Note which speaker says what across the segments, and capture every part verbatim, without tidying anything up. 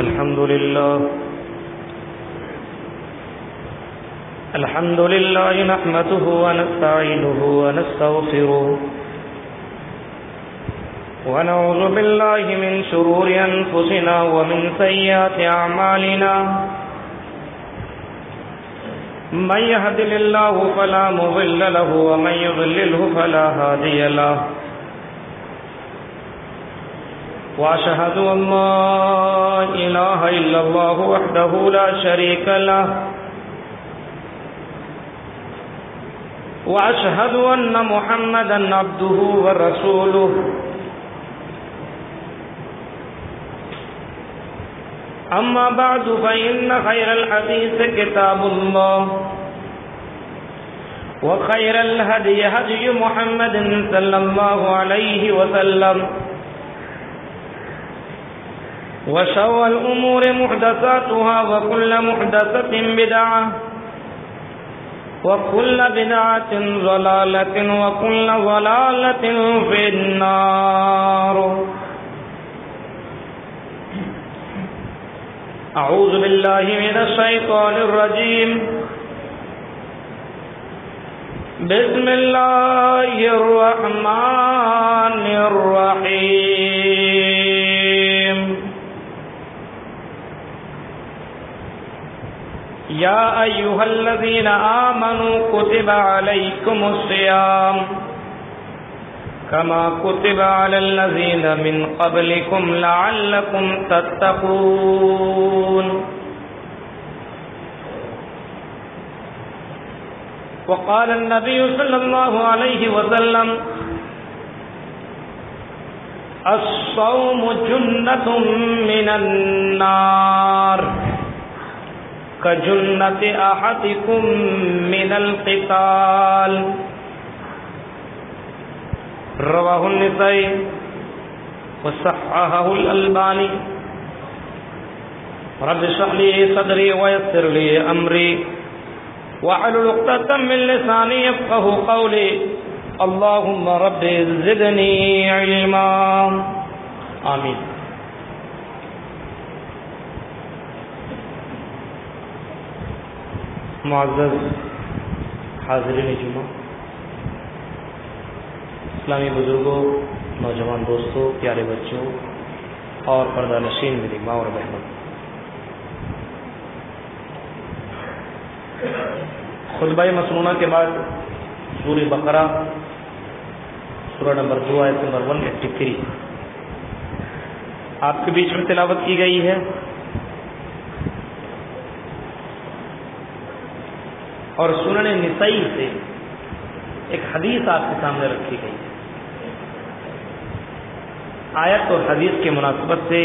Speaker 1: الحمد لله الحمد لله نحمده ونستعينه ونستغفره ونعوذ بالله من شرور أنفسنا ومن سيئات أعمالنا من يهده الله فلا مضل له ومن يضلله فلا هادي له وأشهد أن لا إله إلا الله وحده لا شريك له وأشهد أن محمدا عبده ورسوله أما بعد فإن خير الحديث كتاب الله وخير الهدي هدي محمد صلى الله عليه وسلم وشر الأمور محدثاتها وكل محدثة بدعة وكل بدعة ضلالة وكل ضلالة في النار. أعوذ بالله من الشيطان الرجيم. بسم الله الرحمن الرحيم. يا أيها الذين آمنوا كتب عليكم الصيام كما كتب على الذين من قبلكم لعلكم تتقون. وقال النبي صلى الله عليه وسلم الصوم جنة من النار كجنة أحدكم من القتال. رواه النسائي وصححه الألباني. رب اشرح لي صدري ويسر لي أمري واحلل عقدة من لساني يفقهوا قولي. اللهم رب زدني علما. آمين. معزز حاضرین جمعہ، اسلامی بزرگوں، نوجوان دوستوں، پیارے بچوں اور پردہ نشین میری ماں اور بہنوں، خطبہ مسنونہ کے بعد سورہ بقرہ سورہ نمبر دو آیت نمبر ون ایٹی تھری آپ کے بیچ میں تلاوت کی گئی ہے، اور سنن نسائی سے ایک حدیث آپ کے سامنے رکھی گئی ہے. آیت اور حدیث کے مناسبت سے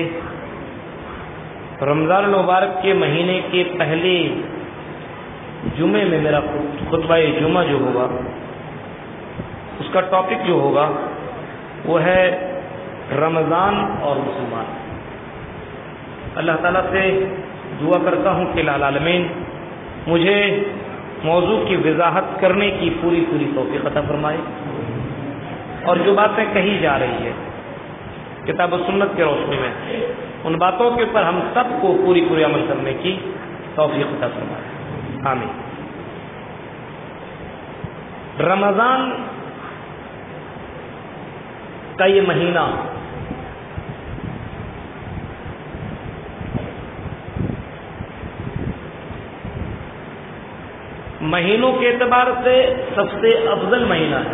Speaker 1: رمضان المبارک کے مہینے کے پہلے جمعے میں میرا خطبہ جمعہ جو ہوگا اس کا ٹاپک جو ہوگا وہ ہے رمضان اور مسلمان. اللہ تعالیٰ سے دعا کرتا ہوں کہ العالمین مجھے موضوع کی وضاحت کرنے کی پوری پوری توفیق عطا فرمائے، اور جو باتیں کہی جا رہی ہے کتاب و سنت کے روشنی میں ان باتوں کے اوپر ہم سب کو پوری پوری عمل کرنے کی توفیق عطا فرمائے. آمین. رمضان کا یہ مہینہ مہینوں کے اعتبار سے سب سے افضل مہینہ ہے.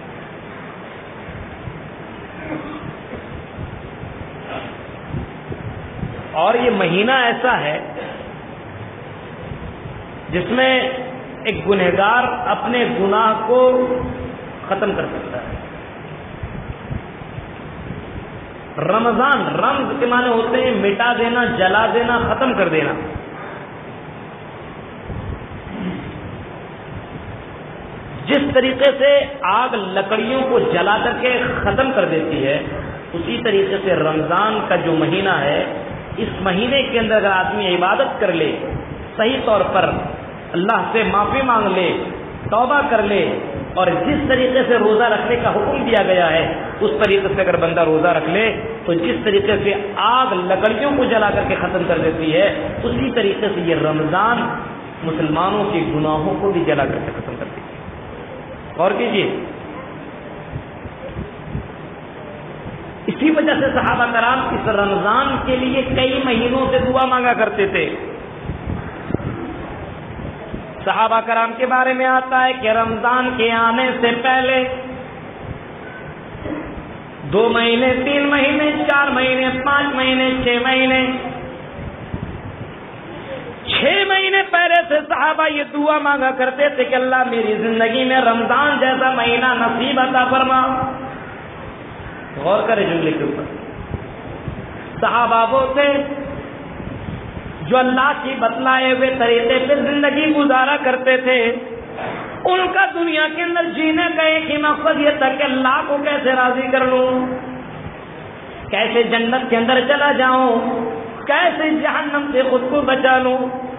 Speaker 1: اور یہ مہینہ ایسا ہے جس میں ایک گنہگار اپنے گناہ کو ختم کر سکتا ہے. رمضان، رمز کے معنی ہوتے ہیں مٹا دینا، جلا دینا، ختم کر دینا. جس طریقے سے آگ لکڑیوں کو جلا کر کے ختم کر دیتی ہے، اسی طریقے سے رمضان کا جو مہینہ ہے، اس مہینے کے اندر اگر آدمی عبادت کر لے، صحیح طور پر اللہ سے معافی مانگ لے، توبہ کر لے، اور جس طریقے سے روزہ رکھنے کا حکم دیا گیا ہے اس طریقے سے اگر بندہ روزہ رکھ لے تو تو جس طریقے سے آگ لکڑیوں کو جلا کر کے ختم کر دیتی ہے، اسی طریقے سے یہ رمضان مسلمانوں کے گناہوں کو بھی جلا کر کے ختم کر دیتی ہے۔ غور کیجیے، اسی وجہ سے صحابہ کرام اس رمضان کے لیے کئی مہینوں سے دعا مانگا کرتے تھے۔ صحابہ کرام کے بارے میں آتا ہے کہ رمضان کے آنے سے پہلے دو مہینے، تین مہینے، چار مہینے، پانچ مہینے، چھ مہینے چھ مہینے پہلے سے صحابہ یہ دعا مانگا کرتے تھے کہ اللہ میری زندگی میں رمضان جیسا مہینہ نصیب عطا فرما۔ غور کرے جملے کے اوپر، صحابہ وہ تھے جو اللہ کی بتلائے ہوئے طریقے پہ زندگی گزارا کرتے تھے۔ ان کا دنیا کے اندر جینے کا ایک ہی مقصد یہ تھا کہ اللہ کو کیسے راضی کر لوں، کیسے جنت کے اندر چلا جاؤں، کیسے جہنم سے خود کو بچا لوں۔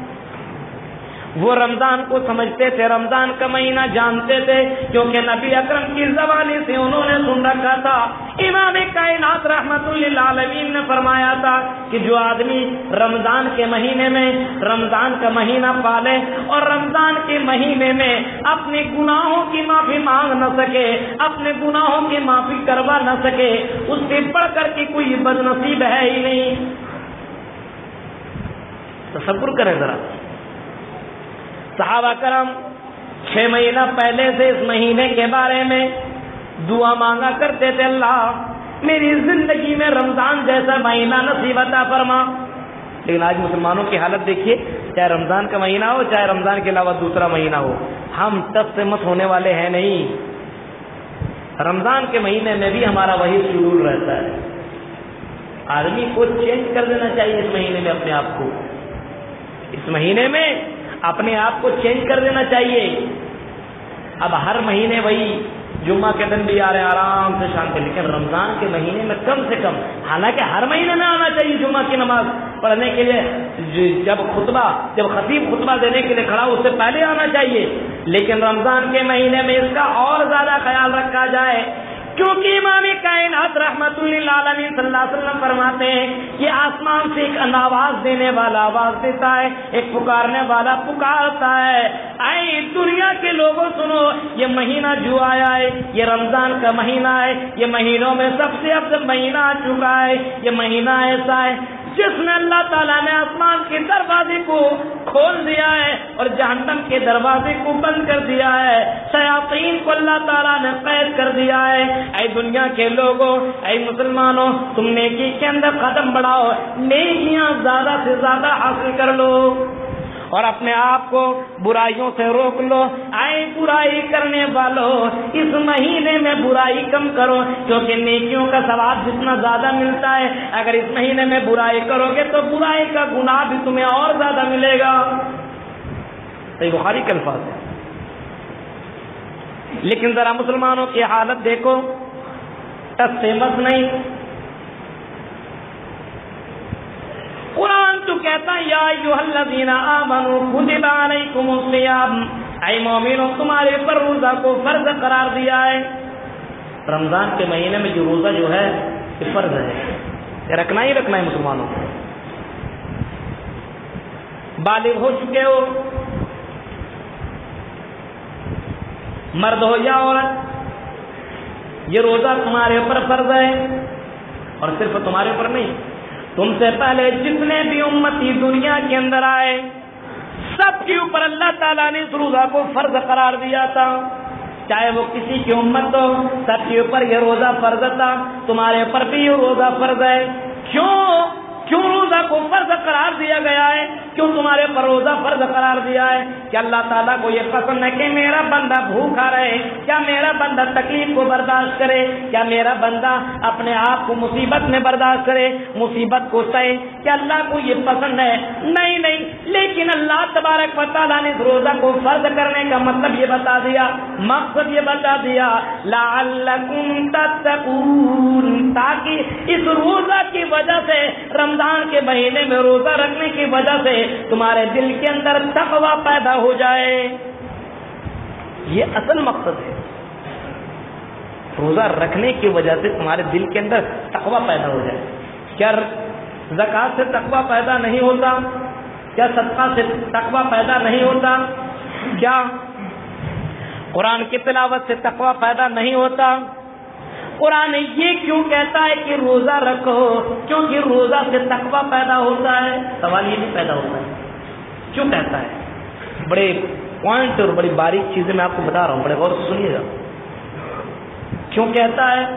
Speaker 1: وہ رمضان کو سمجھتے تھے، رمضان کا مہینہ جانتے تھے، کیونکہ نبی اکرم کی زبانی سے انہوں نے سن رکھا تھا۔ امام کائنات رحمت للعالمین نے فرمایا تھا کہ جو آدمی رمضان کے مہینے میں رمضان کا مہینہ پالے اور رمضان کے مہینے میں اپنے گناہوں کی معافی مانگ نہ سکے، اپنے گناہوں کی معافی کروا نہ سکے، اس سے بڑھ کر کے کوئی بد نصیب ہے ہی نہیں۔ تصور کریں ذرا، صحابہ کرام چھ مہینہ پہلے سے اس مہینے کے بارے میں دعا مانگا کرتے تھے، اللہ میری زندگی میں رمضان جیسا مہینہ نصیب عطا فرما۔ لیکن آج مسلمانوں کی حالت دیکھیے، چاہے رمضان کا مہینہ ہو، چاہے رمضان کے علاوہ دوسرا مہینہ ہو، ہم تب سے مت ہونے والے ہیں نہیں۔ رمضان کے مہینے میں بھی ہمارا وہی شیڈول رہتا ہے۔ آدمی کو چینج کر دینا چاہیے اس مہینے میں اپنے آپ کو، اس مہینے میں اپنے آپ کو چینج کر دینا چاہیے۔ اب ہر مہینے وہی جمعہ کے دن بھی آ رہے ہیں آرام سے شام کے، لیکن رمضان کے مہینے میں کم سے کم، حالانکہ ہر مہینے میں آنا چاہیے جمعہ کی نماز پڑھنے کے لیے، جب خطبہ جب خطیب خطبہ دینے کے لیے کھڑا اس سے پہلے آنا چاہیے، لیکن رمضان کے مہینے میں اس کا اور زیادہ خیال رکھا جائے، کیونکہ امام کائنات رحمت للعالمین صلی اللہ علیہ وسلم فرماتے ہیں کہ آسمان سے ایک آواز دینے والا آواز دیتا ہے، ایک پکارنے والا پکارتا ہے، اے دنیا کے لوگوں سنو، یہ مہینہ جو آیا ہے یہ رمضان کا مہینہ ہے، یہ مہینوں میں سب سے افضل مہینہ آ چکا ہے، یہ مہینہ ایسا ہے جس میں اللہ تعالیٰ نے آسمان کے دروازے کو کھول دیا ہے اور جہنم کے دروازے کو بند کر دیا ہے، شیاطین کو اللہ تعالیٰ نے قید کر دیا ہے۔ اے دنیا کے لوگوں، اے مسلمانوں، تم نیکی کے اندر قدم بڑھاؤ، نیکیاں زیادہ سے زیادہ حاصل کر لو اور اپنے آپ کو برائیوں سے روک لو۔ اے برائی کرنے والوں، اس مہینے میں برائی کم کرو، کیونکہ نیکیوں کا ثواب جتنا زیادہ ملتا ہے، اگر اس مہینے میں برائی کرو گے تو برائی کا گناہ بھی تمہیں اور زیادہ ملے گا۔ صحیح بخاری کے الفاظ ہے۔ لیکن ذرا مسلمانوں کی حالت دیکھو، ٹس سے مس نہیں۔ قرآن تو کہتا ہے یا ایھا الذین آمنوا کتب علیکم الصیام، اے مومنوں تمہارے پر روزہ کو فرض قرار دیا ہے۔ رمضان کے مہینے میں جو روزہ جو ہے یہ فرض ہے، یہ رکھنا ہی رکھنا ہے مسلمانوں کو۔ بالغ ہو چکے ہو، مرد ہو یا عورت، یہ روزہ تمہارے اوپر فرض ہے، اور صرف تمہارے اوپر نہیں، تم سے پہلے جتنے بھی امتی دنیا کے اندر آئے سب کے اوپر اللہ تعالیٰ نے اس روزہ کو فرض قرار دیا تھا، چاہے وہ کسی کی امت ہو، سب کے اوپر یہ روزہ فرض تھا، تمہارے اوپر بھی یہ روزہ فرض ہے۔ کیوں کیوں روزہ کو فرض قرار دیا گیا ہے؟ کیوں تمہارے پر روزہ فرض قرار دیا ہے؟ کہ اللہ تعالیٰ کو یہ پسند ہے کہ میرا بندہ بھوکا رہے، کیا میرا بندہ تکلیف کو برداشت کرے، کیا میرا بندہ اپنے آپ کو مصیبت میں برداشت کرے، مصیبت کو سہے، کیا اللہ کو یہ پسند ہے؟ نہیں نہیں، لیکن اللہ تبارک و تعالیٰ نے اس روزہ کو فرض کرنے کا مطلب یہ بتا دیا، مقصد یہ بتا دیا، لعلکم تتقون، تاکہ اس روزہ کی وجہ سے، رمضان کے مہینے میں روزہ رکھنے کی وجہ سے تمہارے دل کے اندر تقویٰ پیدا ہو جائے۔ یہ اصل مقصد ہے۔ روزہ رکھنے کی وجہ سے تمہارے دل کے اندر تقوی پیدا ہو جائے. کیا زکوٰۃ سے تقوی پیدا نہیں ہوتا؟ کیا صدقہ سے تقوی پیدا نہیں ہوتا؟ کیا قرآن کی تلاوت سے تقوی پیدا نہیں ہوتا؟ قرآن یہ کیوں کہتا ہے کہ روزہ رکھو؟ کیونکہ روزہ سے تقوی پیدا ہوتا ہے. سوال یہ بھی پیدا ہوتا ہے کیوں کہتا ہے؟ بڑے پوائنٹ اور بڑی باریک چیزیں میں آپ کو بتا رہا ہوں, بڑے غور سے سنیے گا. کیوں کہتا ہے؟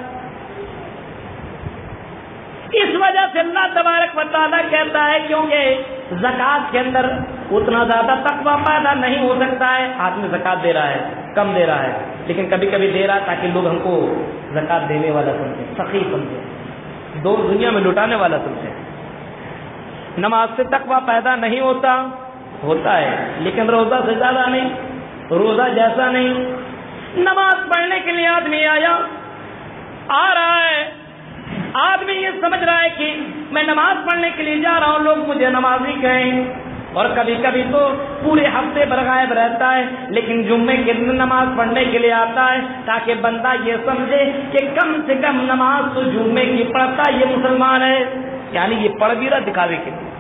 Speaker 1: اس وجہ سے اللہ تبارک و تعالیٰ کہتا ہے کیونکہ زکوٰۃ کے اندر اتنا زیادہ تقویٰ پیدا نہیں ہو سکتا ہے. آدمی زکوٰۃ دے رہا ہے, کم دے رہا ہے, لیکن کبھی کبھی دے رہا ہے تاکہ لوگ ہم کو زکوٰۃ دینے والا سمجھیں, سخی سمجھیں, دو دنیا میں لٹانے والا سمجھیں. نماز سے تقویٰ پیدا نہیں ہوتا, ہوتا ہے لیکن روزہ سے زیادہ نہیں, روزہ جیسا نہیں. نماز پڑھنے کے لیے آدمی آیا آ رہا ہے, آدمی یہ سمجھ رہا ہے کہ میں نماز پڑھنے کے لیے جا رہا ہوں, لوگ مجھے نمازی کہیں, اور کبھی کبھی تو پورے ہفتے بھر غائب رہتا ہے, لیکن جمعے کے دن نماز پڑھنے کے لیے آتا ہے تاکہ بندہ یہ سمجھے کہ کم سے کم نماز تو جمعے کی پڑھتا ہے, یہ مسلمان ہے. یعنی یہ پڑھ بھی رہا دکھاوے کے لیے.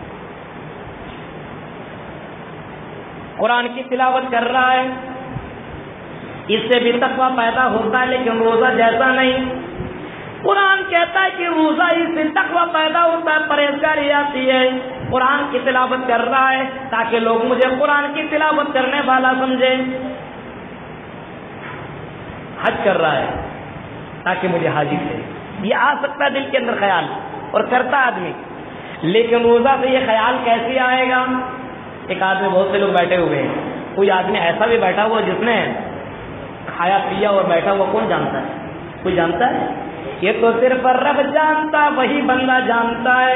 Speaker 1: قرآن کی تلاوت کر رہا ہے, اس سے بھی تقویٰ پیدا ہوتا ہے لیکن روزہ جیسا نہیں. قرآن کہتا ہے کہ روزہ اس سے تقویٰ پیدا ہوتا ہے, پرہیزگاری آتی ہے. قرآن کی تلاوت کر رہا ہے تاکہ لوگ مجھے قرآن کی تلاوت کرنے والا سمجھے. حج کر رہا ہے تاکہ مجھے حاجی کرے, یہ آ سکتا ہے دل کے اندر خیال, اور کرتا آدمی. لیکن روزہ سے یہ خیال کیسے آئے گا؟ ایک آدمی, بہت سے لوگ بیٹھے ہوئے ہیں, کوئی آدمی ایسا بھی بیٹھا ہوا جس نے کھایا پیا اور بیٹھا ہوا, کون جانتا ہے؟ کوئی جانتا ہے؟ یہ تو صرف رب جانتا, وہی بندہ جانتا ہے.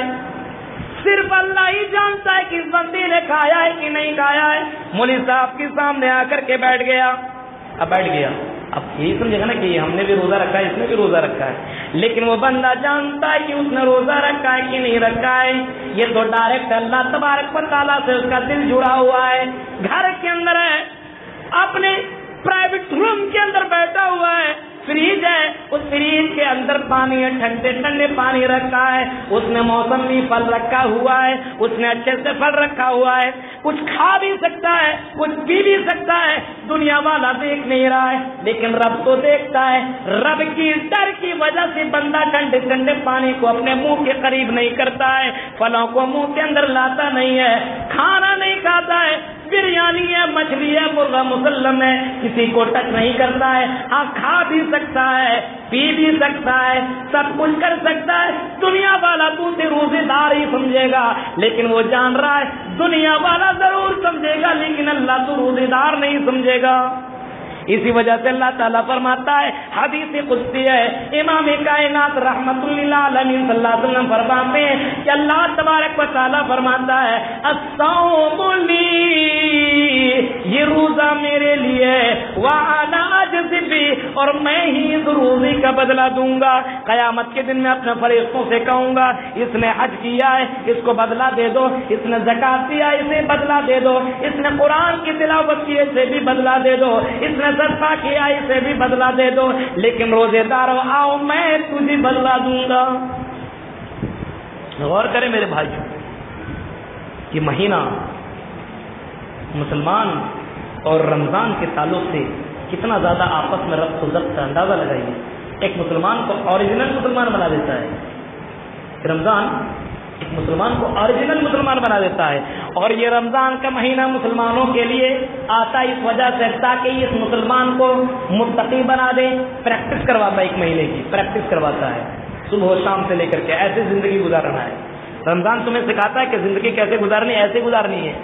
Speaker 1: صرف اللہ ہی جانتا ہے کہ اس بندے نے کھایا ہے کہ نہیں کھایا ہے. مولوی صاحب کے سامنے آ کر کے بیٹھ گیا, اب بیٹھ گیا, اب یہی سمجھے گا نا کہ ہم نے بھی روزہ رکھا ہے, اس نے بھی روزہ رکھا ہے, لیکن وہ بندہ جانتا ہے کہ اس نے روزہ رکھا ہے کہ نہیں رکھا ہے. یہ تو ڈائریکٹ اللہ تبارک و تعالیٰ سے اس کا دل جڑا ہوا ہے. گھر کے اندر ہے, اپنے پرائیویٹ روم کے اندر بیٹھا ہوا ہے, فریج ہے, اس فریج کے اندر پانی ہے, ٹھنڈے ٹھنڈے پانی رکھا ہے, اس نے موسمی پھل رکھا ہوا ہے, اس نے اچھے سے پھل رکھا ہوا ہے, کچھ کھا بھی سکتا ہے, کچھ پی بھی سکتا ہے. دنیا والا دیکھ نہیں رہا ہے لیکن رب تو دیکھتا ہے. رب کی ڈر کی وجہ سے بندہ ٹھنڈے ٹھنڈے پانی کو اپنے منہ کے قریب نہیں کرتا ہے, پھلوں کو منہ کے اندر لاتا نہیں ہے, کھانا نہیں کھاتا ہے. بریانی ہے, مچھلی ہے, مرغا مسلم ہے, کسی کو ٹچ نہیں کرتا ہے. ہاں کھا بھی سکتا ہے, پی بھی سکتا ہے, سب کچھ کر سکتا ہے. دنیا والا تو اسے روزے دار ہی سمجھے گا, لیکن وہ جان رہا ہے دنیا والا ضرور سمجھے گا لیکن اللہ تو روزے دار نہیں سمجھے گا. اسی وجہ سے اللہ تعالیٰ فرماتا ہے, حدیث قدسی ہے, امام کائنات رحمت اللہ علیہ صلی اللہ علیہ وسلم فرماتے ہیں کہ اللہ تبارک و تعالیٰ فرماتا ہے الصوم لی, یہ روزہ میرے لیے, وانا اجزی بی, اور میں ہی اس روزے کا بدلہ دوں گا. قیامت کے دن میں اپنے فرشتوں سے کہوں گا اس نے حج کیا ہے اس کو بدلہ دے دو, اس نے زکات دیا اسے بدلہ دے دو, اس نے قرآن کی تلاوت کی اسے بھی بدلہ دے دو, اس نے صدقہ کیا اسے بھی بدلہ دے دو, لیکن روزے دارو آؤ میں تجھے بدلہ دوں گا. غور کریں میرے بھائی, یہ مہینہ مسلمان اور رمضان کے تعلق سے کتنا زیادہ آپس میں ربط و ضبط کا اندازہ لگائیے. ایک مسلمان کو اوریجنل مسلمان بنا دیتا ہے, رمضان ایک مسلمان کو اوریجنل مسلمان بنا دیتا ہے. اور یہ رمضان کا مہینہ مسلمانوں کے لیے آتا اس وجہ سے تاکہ اس مسلمان کو متقی بنا دے. پریکٹس کرواتا ہے, ایک مہینے کی پریکٹس کرواتا ہے, صبح و شام سے لے کر کے ایسے زندگی گزارنا ہے. رمضان تمہیں سکھاتا ہے کہ زندگی کیسے گزارنی, ایسے گزارنی ہے.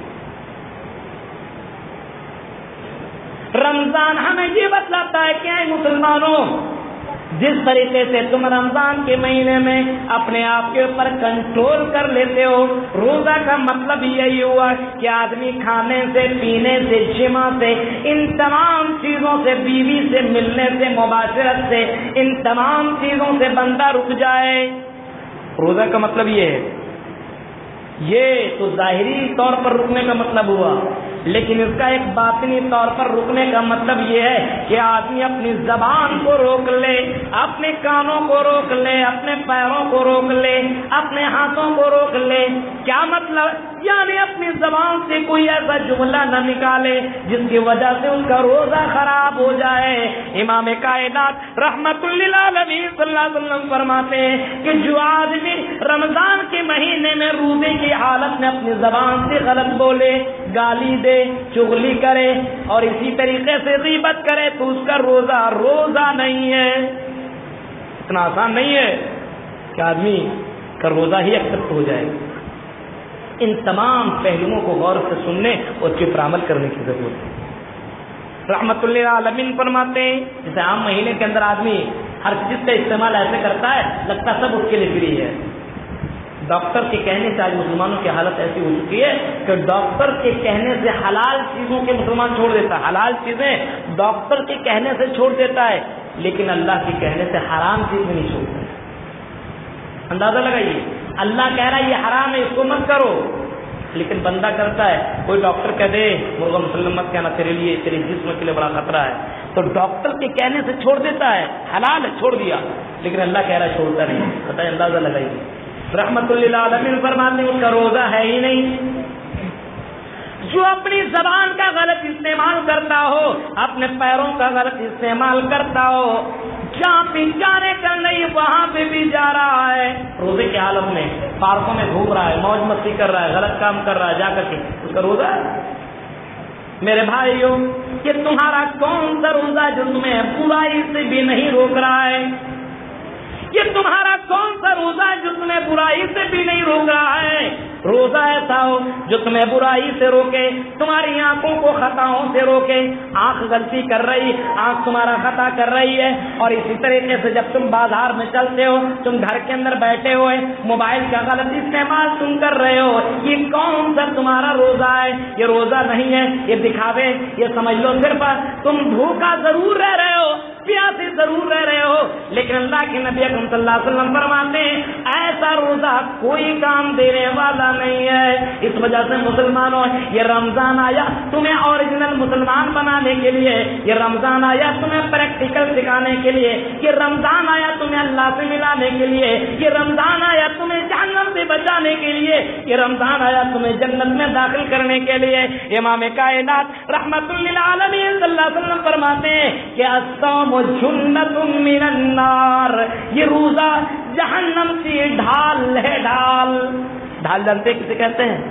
Speaker 1: رمضان ہمیں یہ بتلاتا ہے کہ اے مسلمانوں, جس طریقے سے تم رمضان کے مہینے میں اپنے آپ کے اوپر کنٹرول کر لیتے ہو, روزہ کا مطلب یہی ہوا کہ آدمی کھانے سے, پینے سے, جمع سے, ان تمام چیزوں سے, بیوی سے ملنے سے, مباشرت سے, ان تمام چیزوں سے بندہ رک جائے. روزہ کا مطلب یہ ہے. یہ تو ظاہری طور پر رکنے کا مطلب ہوا, لیکن اس کا ایک باطنی طور پر رکنے کا مطلب یہ ہے کہ آدمی اپنی زبان کو روک لے، اپنے کانوں کو روک لے، اپنے پیروں کو روک لے، اپنے ہاتھوں کو روک لے۔ کیا مطلب؟ یعنی اپنی زبان سے کوئی ایسا جملہ نہ نکالے جس کی وجہ سے ان کا روزہ خراب ہو جائے۔ امام کائنات رحمت للعالمین صلی اللہ علیہ وسلم فرماتے ہیں کہ جو آدمی رمضان کے مہینے میں روزے کی حالت میں اپنی زبان سے غلط بولے، گالی دے، چغلی کرے اور اسی طریقے سے غیبت کرے تو اس کا روزہ روزہ نہیں ہے۔ اتنا آسان نہیں ہے کہ آدمی کا روزہ ہی ایکسپٹ ہو جائے۔ ان تمام پہلوؤں کو غور سے سننے اور اس کے پر عمل کرنے کی ضرورت ہے۔ رحمت اللہ عالمین فرماتے ہیں جیسے عام مہینے کے اندر آدمی ہر چیز کا استعمال ایسے کرتا ہے لگتا سب اس کے لیے فری ہے۔ ڈاکٹر کے کہنے سے آج مسلمانوں کی حالت ایسی ہو چکی ہے کہ ڈاکٹر کے کہنے سے حلال چیزوں کے مسلمان چھوڑ دیتا ہے، حلال چیزیں ڈاکٹر کے کہنے سے چھوڑ دیتا ہے، لیکن اللہ کے کہنے سے حرام چیزیں نہیں چھوڑتا۔ اندازہ لگائیے، اللہ کہہ رہا ہے یہ حرام ہے، اس کو مت کرو، لیکن بندہ کرتا ہے۔ کوئی ڈاکٹر کہہ دے مرغا مسلم مت کہنا، تیرے لیے تیرے جسم کے لیے بڑا خطرہ ہے، تو ڈاکٹر کے کہنے سے چھوڑ دیتا ہے، حلال ہے چھوڑ دیا، لیکن اللہ کہہ رہا ہے چھوڑتا نہیں۔ پتہ ہے، اندازہ لگائیے۔ رحمت للعالمین فرماتے ہیں اس کا روزہ ہے ہی نہیں۔ جو اپنی زبان کا غلط استعمال کرتا ہو، اپنے پیروں کا غلط استعمال کرتا ہو، جہاں بھی جانے کا نہیں وہاں پہ بھی جا رہا ہے، روزے کی حالت میں پارکوں میں گھوم رہا ہے، موج مستی کر رہا ہے، غلط کام کر رہا ہے، جا کر کے اس کا روزہ ہے؟ میرے بھائیوں، کہ تمہارا کون سا روزہ جو تمہیں برائی سے بھی نہیں روک رہا ہے؟ یہ تمہارا کون سا روزہ ہے جو تمہیں برائی سے بھی نہیں روک رہا ہے؟ روزہ ایسا ہو جو تمہیں برائی سے روکے، تمہاری آنکھوں کو خطاؤں سے روکے۔ آنکھ غلطی کر رہی، آنکھ تمہارا خطا کر رہی ہے، اور اسی طریقے سے جب تم بازار میں چلتے ہو، تم گھر کے اندر بیٹھے ہوئے موبائل کا غلط استعمال تم کر رہے ہو، یہ کون سا تمہارا روزہ ہے؟ یہ روزہ نہیں ہے، یہ دکھاوے، یہ سمجھ لو صرف تم بھوکا ضرور رہ رہے ہو، پیاسے ضرور رہ رہے ہو، لیکن اللہ کے نبی اکرم صلی اللہ علیہ وسلم فرماتے ہیں ایسا روزہ کوئی کام دینے والا نہیں ہے۔ اس وجہ سے مسلمانوں، یہ رمضان آیا تمہیں اوریجنل مسلمان بنانے کے لیے، یہ رمضان آیا تمہیں پریکٹیکل سکھانے کے لیے، یہ رمضان آیا تمہیں اللہ سے ملانے کے لیے، یہ رمضان آیا تمہیں جہنم سے بچانے کے لیے، یہ رمضان آیا تمہیں جنت میں داخل کرنے کے لیے۔ امام کائنات رحمت للعالمین صلی اللہ علیہ وسلم فرماتے ہیں کہ الصوم جنت من النار، یہ روزہ جہنم سے ڈھال ہے، ڈھال ڈھال جانتے کسے کہتے ہیں؟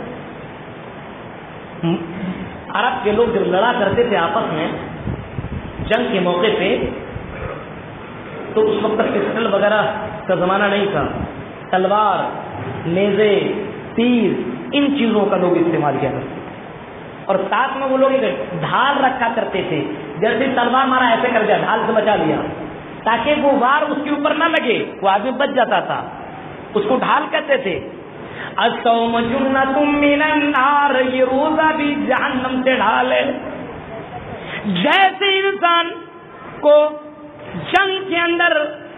Speaker 1: عرب کے لوگ جب لڑا کرتے تھے آپس میں جنگ کے موقع پہ، تو اس وقت پسٹل وغیرہ کا زمانہ نہیں تھا، تلوار، نیزے، تیر، ان چیزوں کا لوگ استعمال کیا کرتے، اور ساتھ میں وہ لوگ ڈھال رکھا کرتے تھے، جیسے تلوار مارا ایسے کر دیا، ڈھال سے بچا لیا تاکہ وہ وار اس کے اوپر نہ لگے، وہ آدمی بچ جاتا تھا، اس کو ڈھال کہتے تھے۔ الصوم جنۃ من النار، یہ روزہ بھی جہنم سے ڈھال ہے۔ جیسے انسان کو جنگ کے اندر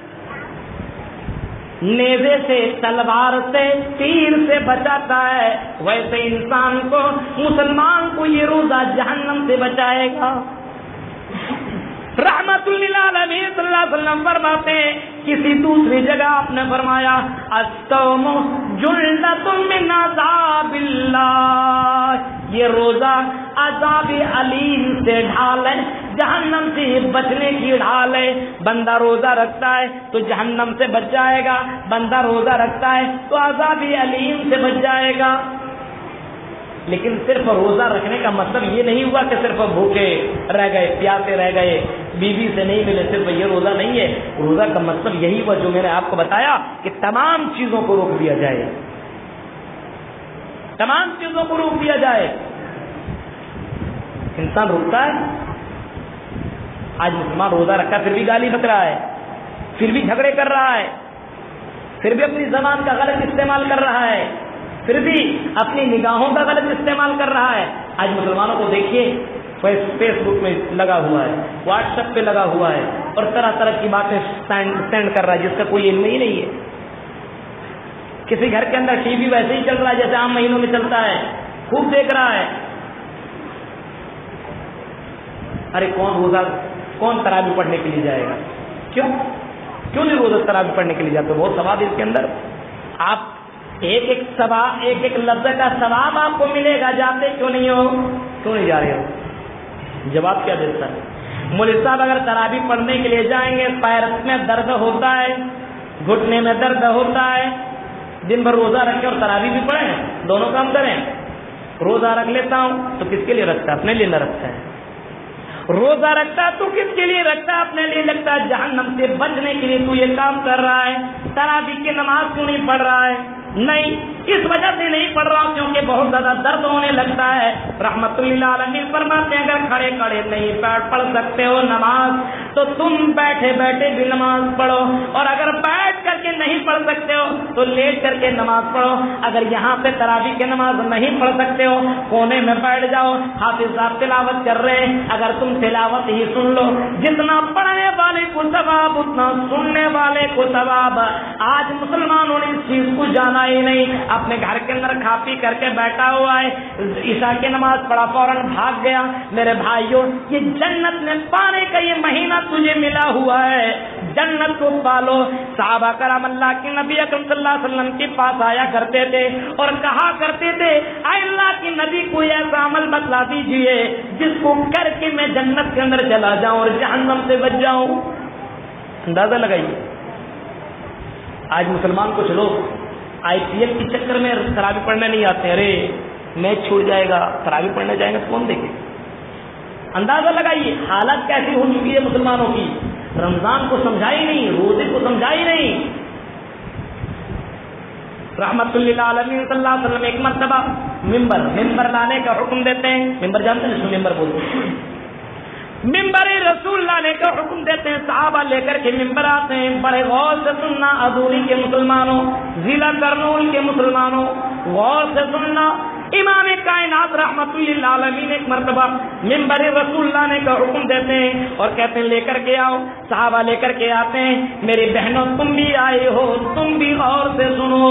Speaker 1: نیزے سے، تلوار سے، تیر سے بچاتا ہے، ویسے انسان کو، مسلمان کو یہ روزہ جہنم سے بچائے گا۔ رحمت للعالمین صلی اللہ علیہ وسلم فرماتے ہیں، کسی دوسری جگہ آپ نے فرمایا الصوم جنۃ من عذاب اللہ، یہ روزہ عذاب علیم سے ڈھال ہے، جہنم سے بچنے کی ڈھال ہے۔ بندہ روزہ رکھتا ہے تو جہنم سے بچ جائے گا، بندہ روزہ رکھتا ہے تو عذاب علیم سے بچ جائے گا۔ لیکن صرف روزہ رکھنے کا مطلب یہ نہیں ہوا کہ صرف بھوکے رہ گئے، پیاسے رہ گئے، بیوی سے نہیں ملے، صرف یہ روزہ نہیں ہے۔ روزہ کا مطلب یہی ہوا جو میں نے آپ کو بتایا کہ تمام چیزوں کو روک دیا جائے، تمام چیزوں کو روک دیا جائے۔ انسان روکتا ہے، آج مسلمان روزہ رکھا پھر بھی گالی بک رہا ہے، پھر بھی جھگڑے کر رہا ہے، پھر بھی اپنی زبان کا غلط استعمال کر رہا ہے، پھر بھی اپنی نگاہوں کا غلط استعمال کر رہا ہے۔ آج مسلمانوں کو دیکھیے، فیس بک میں لگا ہوا ہے، واٹس ایپ پہ لگا ہوا ہے، اور طرح طرح کی باتیں سینڈ کر رہا ہے جس کا کوئی علم ہی نہیں ہے۔ کسی گھر کے اندر ٹی وی ویسے ہی چل رہا ہے جیسے عام مہینوں میں چلتا ہے، خوب دیکھ رہا ہے، ارے کون روزہ کون تراویح پڑھنے کے لیے جائے گا؟ کیوں کیوں نہیں روزہ تراویح پڑھنے کے لیے جاتے؟ بہت ثواب ہے اس کے اندر. آپ ایک ایک ثواب ایک ایک لفظ کا ثواب آپ کو ملے گا. جاتے کیوں نہیں ہو؟ کیوں نہیں جا رہے ہو؟ جواب کیا دیتا ہے؟ مولوی صاحب اگر تراویح پڑھنے کے لیے جائیں گے پیر میں درد ہوتا ہے, گھٹنے میں درد ہوتا ہے, دن بھر روزہ رکھیں اور تراویح بھی پڑھیں, دونوں کام کریں. روزہ رکھ لیتا ہوں تو کس کے لیے رکھتا ہے؟ اپنے لیے نہ رکھتا ہے. روزہ رکھتا تو کس کے لیے رکھتا ہے؟ اپنے لیے لگتا ہے. جہنم سے بچنے کے لیے تو یہ کام کر رہا ہے. تراویح کی نماز کیوں نہیں پڑھ رہا ہے؟ نہیں, اس وجہ سے نہیں پڑھ رہا ہوں کیونکہ بہت زیادہ درد ہونے لگتا ہے. رحمت اللہ علیہ فرماتے ہیں اگر کھڑے کھڑے نہیں پڑھ سکتے ہو نماز تو تم بیٹھے بیٹھے بھی نماز پڑھو, اور اگر بیٹھ کر کے نہیں پڑھ سکتے ہو تو لیٹ کر کے نماز پڑھو. اگر یہاں پہ تراویح کی نماز نہیں پڑھ سکتے ہو کونے میں بیٹھ جاؤ, حافظ صاحب تلاوت کر رہے ہیں, اگر تم تلاوت ہی سن لو, جتنا پڑھنے والے کو ثواب اتنا سننے والے کو ثواب. آج مسلمانوں نے اس چیز کو جانا ہی نہیں, اپنے گھر کے اندر کھا پی کر کے بیٹھا ہوا ہے, عشاء کی نماز پڑھا فوراً بھاگ گیا. میرے بھائیوں یہ جنت میں پانے کا یہ مہینہ تجھے ملا ہوا ہے, جنت کو پالو. صحابہ کرام اللہ کے نبی اکرم صلی اللہ علیہ وسلم کے پاس آیا کرتے تھے اور کہا کرتے تھے اے اللہ کے نبی کو ایسا عمل بتلا دیجیے جس کو کر کے میں جنت کے اندر چلا جاؤں اور جہنم سے بچ جاؤں. اندازہ لگائیے آج مسلمان کچھ لوگ آئی پی ایل کے چکر میں تراویح پڑھنے نہیں آتے. ارے میچ چھوٹ جائے گا, تراویح پڑھنے جائیں گے تو کون دیکھے؟ اندازہ لگائیے حالت کیسی ہو چکی ہے مسلمانوں کی. رمضان کو سمجھائی نہیں, روزے کو سمجھائی نہیں. رحمت اللہ علیہ صلی اللہ علیہ وسلم ایک مرتبہ ممبر ممبر لانے کا حکم دیتے ہیں. ممبر جانتے ہیں اس ممبر بولتے ہیں, ممبر رسول لانے کا حکم دیتے ہیں. صحابہ لے کر کے ممبر آتے ہیں. بڑے غور سے سننا ادھوری کے مسلمانوں, ضلع کرنول کے مسلمانوں, غور سے سننا. امام کائنات رحمت اللہ علیہ نے ایک مرتبہ ممبر رسول لانے کا حکم دیتے ہیں اور کہتے ہیں لے کر کے آؤ. صحابہ لے کر کے آتے ہیں. میری بہنوں تم بھی آئے ہو, تم بھی غور سے سنو.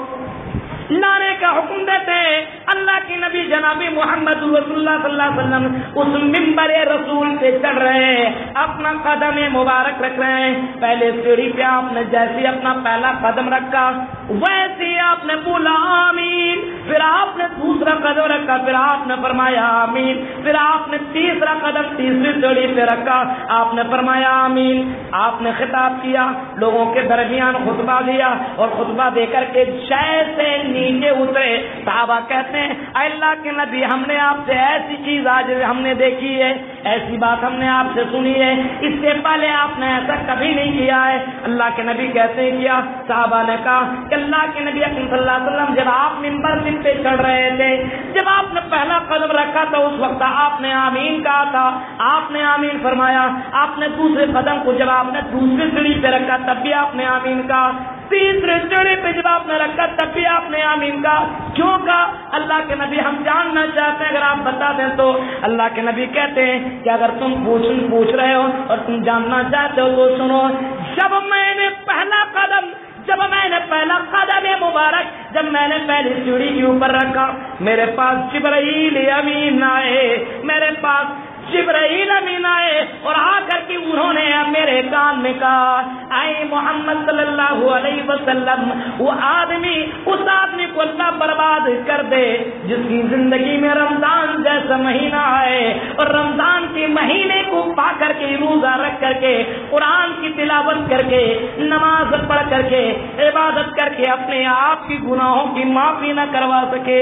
Speaker 1: لانے کا حکم دیتے ہیں. اللہ کے نبی جناب محمد رسول اللہ صلی اللہ علیہ وسلم اس ممبر رسول پہ چڑھ رہے ہیں, اپنا قدم مبارک رکھ رہے ہیں. پہلے سیڑھی پہ آپ نے جیسے اپنا پہلا قدم رکھا ویسے آپ نے بولا آمین, پھر آپ نے دوسرا قدم رکھا, پھر آپ نے فرمایا آمین, پھر آپ نے تیسرا قدم تیسری سیڑھی پہ رکھا, آپ نے فرمایا آمین. آپ نے خطاب کیا, لوگوں کے درمیان خطبہ دیا اور خطبہ دے کر کے جیسے نیچے اترے. صحابہ کہتے ہیں اے اللہ کے نبی ہم نے آپ سے ایسی چیز آج ہم نے دیکھی ہے, ایسی بات ہم نے آپ سے سنی ہے, اس سے پہلے آپ نے ایسا کبھی نہیں کیا ہے. اللہ کے نبی کہتے ہیں کیا؟ صحابہ نے کہا کہ اللہ کے نبی اکرم صلی اللہ علیہ وسلم جب آپ ممبر پہ چڑھ رہے تھے, جب آپ نے پہلا قدم رکھا تھا اس وقت آپ نے آمین کہا تھا, آپ نے آمین فرمایا. آپ نے دوسرے قدم کو جب آپ نے دوسری سیڑھی پہ رکھا تب بھی آپ نے آمین کہا, تیسرے سیڑھی پہ جب آپ نے رکھا تب بھی آپ نے آمین کہا. کیوں کہا؟ اللہ کے نبی ہم جاننا چاہتے ہیں, اگر آپ بتا دیں تو. اللہ کے نبی کہتے ہیں کہ اگر تم پوچھ پوچھ رہے ہو اور تم جاننا چاہتے ہو تو سنو. جب میں نے پہلا قدم جب میں نے پہلا قدم مبارک جب میں نے پہلی سیڑھی کے اوپر رکھا, میرے پاس جبرائیل امین آئے, میرے پاس جبرائیل امین آئے اور آ کر کے انہوں نے میرے کان میں کہا اے محمد صلی اللہ علیہ وسلم, وہ آدمی اس آدمی کو اللہ برباد کر دے جس کی زندگی میں رمضان جیسا مہینہ آئے اور رمضان کے مہینے کو پا کر کے روزہ رکھ کر کے قرآن کی تلاوت کر کے نماز پڑھ کر کے عبادت کر کے اپنے آپ کی گناہوں کی معافی نہ کروا سکے.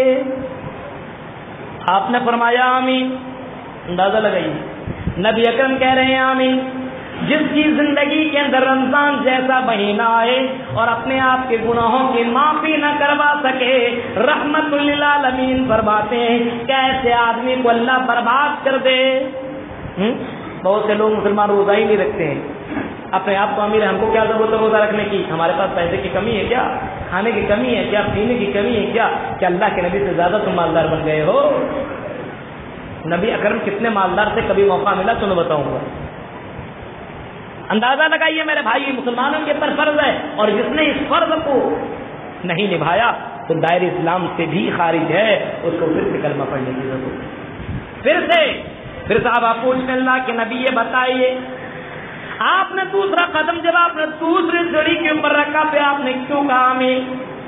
Speaker 1: آپ نے فرمایا آمین. اندازہ لگائیے نبی اکرم کہہ رہے ہیں آمین. جس کی زندگی کے اندر رمضان جیسا مہینہ آئے اور اپنے آپ کے گناہوں کی معافی نہ کروا سکے, رحمت للعالمین فرماتے ہیں کہ ایسے آدمی کو اللہ برباد کر دے. بہت سے لوگ مسلمان روزہ ہی نہیں رکھتے ہیں, اپنے آپ کو امیر ہے, ہم کو کیا ضرورت ہے روزہ رکھنے کی, ہمارے پاس پیسے کی کمی ہے کیا, کھانے کی کمی ہے کیا, پینے کی کمی ہے کیا, کہ اللہ کے نبی سے زیادہ تم مالدار بن گئے ہو. نبی اکرم کتنے مالدار سے کبھی موقع ملا تو میں بتاؤں گا. اندازہ لگائیے میرے بھائی, مسلمانوں کے پر فرض ہے اور جس نے اس فرض کو نہیں نبھایا تو دائرے اسلام سے بھی خارج ہے, اس کو پھر سے کلمہ پڑھنے کی ضرورت ہے. پھر سے پھر صحابہ پوچھنے اللہ کے نبی یہ بتائیے آپ نے دوسرا قدم جب آپ نے دوسری سیڑھی کے اوپر رکھا پھر آپ نے کیوں کہا آمین؟